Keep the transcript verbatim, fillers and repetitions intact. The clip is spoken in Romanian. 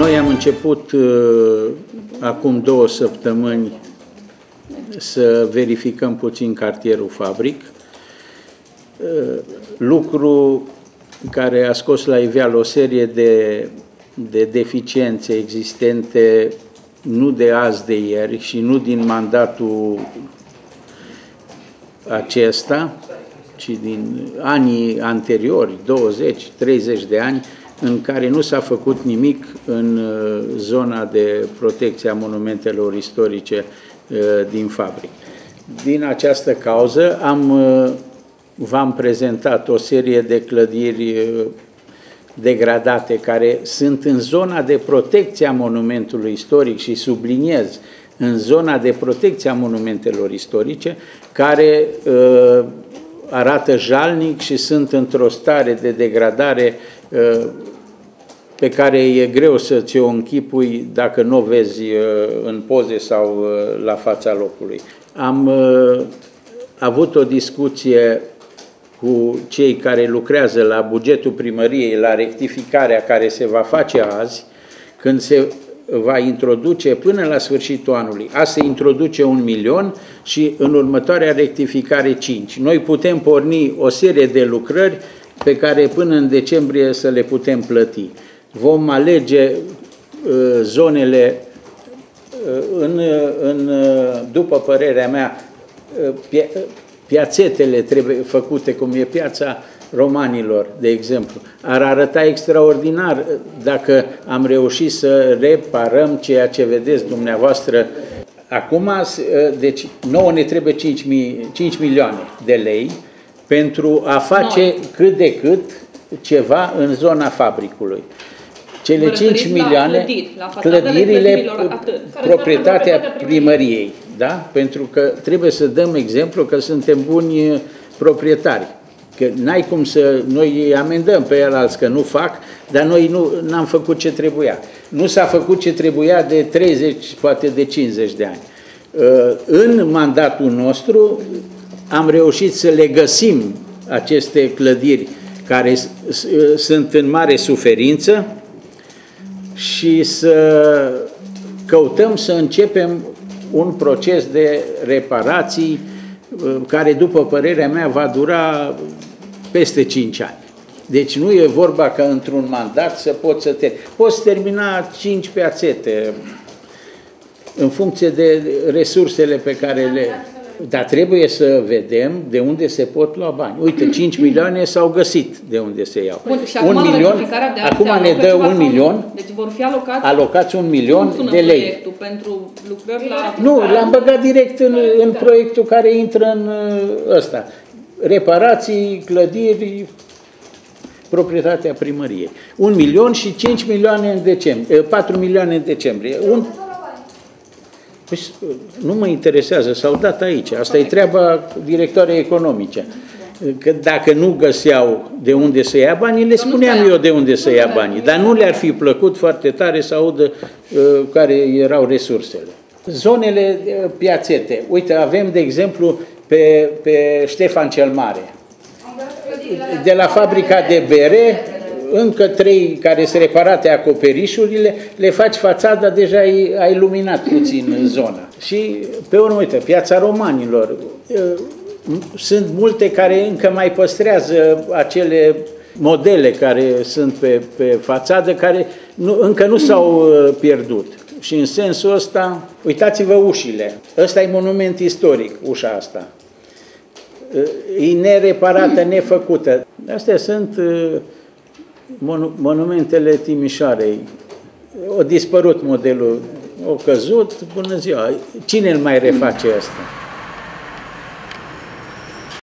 Noi am început uh, acum două săptămâni să verificăm puțin cartierul Fabric, uh, lucru care a scos la iveală o serie de, de deficiențe existente nu de azi, de ieri și nu din mandatul acesta, ci din anii anteriori, douăzeci treizeci de ani, în care nu s-a făcut nimic în zona de protecție a monumentelor istorice din Fabric. Din această cauză am, v-am prezentat o serie de clădiri degradate care sunt în zona de protecție a monumentului istoric și subliniez, în zona de protecție a monumentelor istorice, care uh, arată jalnic și sunt într-o stare de degradare uh, pe care e greu să ți-o închipui dacă nu o vezi uh, în poze sau uh, la fața locului. Am uh, avut o discuție cu cei care lucrează la bugetul primăriei, la rectificarea care se va face azi, când se va introduce până la sfârșitul anului. A se introduce un milion și în următoarea rectificare cinci. Noi putem porni o serie de lucrări pe care până în decembrie să le putem plăti. Vom alege uh, zonele, uh, în, în, după părerea mea, uh, pia, piațetele trebuie făcute, cum e piața Romanilor, de exemplu. Ar arăta extraordinar dacă am reușit să reparăm ceea ce vedeți dumneavoastră acum. Deci nouă ne trebuie cinci milioane de lei pentru a face no. cât de cât ceva în zona Fabricului. Cele cinci milioane, la clădiri, la clădirile, proprietatea primăriei, da? Pentru că trebuie să dăm exemplu că suntem buni proprietari. Că n-ai cum să, noi îi amendăm pe alții că nu fac, dar noi nu n-am făcut ce trebuia. Nu s-a făcut ce trebuia de treizeci, poate de cincizeci de ani. În mandatul nostru am reușit să le găsim aceste clădiri care sunt în mare suferință și să căutăm să începem un proces de reparații care, după părerea mea, va dura peste cinci ani. Deci nu e vorba că într-un mandat să poți să te... Poți termina cinci piațete în funcție de resursele pe care le... Dar trebuie să vedem de unde se pot lua bani. Uite, cinci milioane s-au găsit de unde se iau. Bun, și acum, un milion, acum ne dă un milion, deci vor fi alocați, alocați un milion de lei. Pentru lucrări la... Nu, l-am băgat direct în, în proiectul care intră în ăsta. Reparații, clădiri, proprietatea primăriei. Un milion și cinci milioane în decembrie, patru milioane în decembrie. Un... Păi, nu mă interesează, s-au dat aici. Asta e treaba directoarei economice. Că dacă nu găseau de unde să ia banii, le spuneam eu de unde să ia banii. Dar nu le-ar fi plăcut foarte tare să audă uh, care erau resursele. Zonele uh, piațete. Uite, avem, de exemplu, pe, pe Ștefan cel Mare. De la fabrica de bere, încă trei care sunt reparate acoperișurile, le faci fațada, deja ai, ai iluminat puțin în zona. Și pe urmă, uite, piața Romanilor. Sunt multe care încă mai păstrează acele modele care sunt pe, pe fațadă, care nu, încă nu s-au pierdut. Și în sensul ăsta, uitați-vă ușile. Ăsta e monument istoric, ușa asta. E nereparată, nefăcută. Astea sunt monumentele Timișoarei. A dispărut modelul, a căzut, bună ziua. Cine îl mai reface asta?